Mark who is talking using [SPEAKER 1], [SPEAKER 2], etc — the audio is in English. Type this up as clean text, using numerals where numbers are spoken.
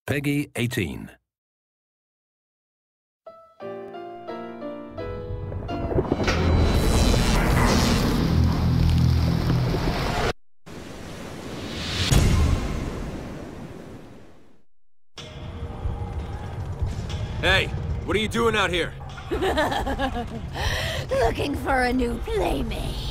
[SPEAKER 1] Peggy 18.
[SPEAKER 2] Hey, what are you doing out here?
[SPEAKER 3] Looking for a new playmate.